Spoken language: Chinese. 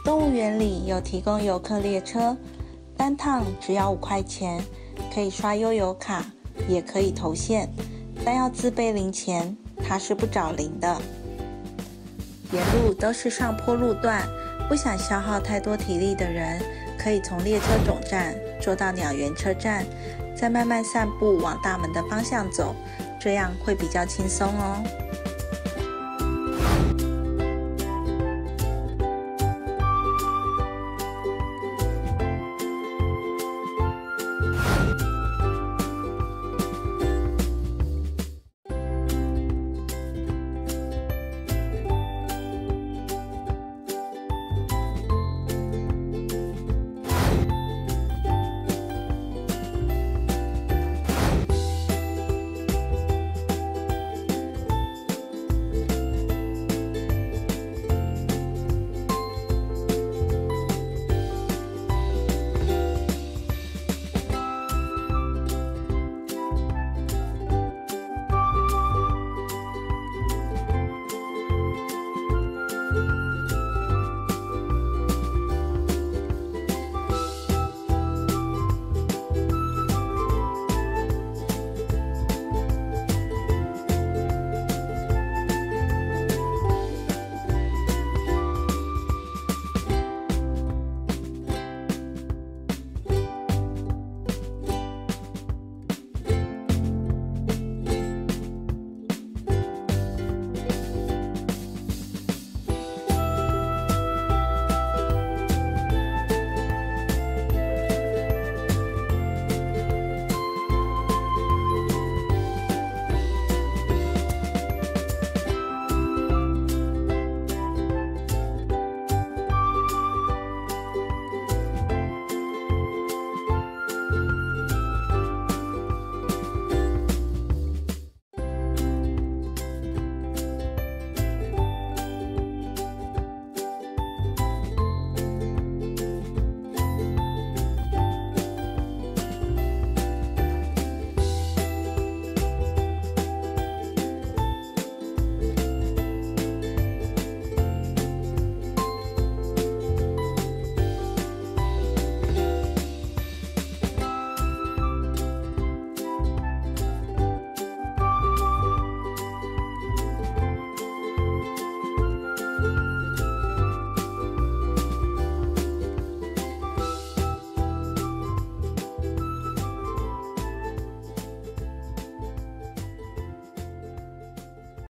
动物园里有提供游客列车，单趟只要5块钱，可以刷悠游卡，也可以投现，但要自备零钱，它是不找零的。沿路都是上坡路段，不想消耗太多体力的人，可以从列车总站坐到鸟园车站，再慢慢散步往大门的方向走，这样会比较轻松哦。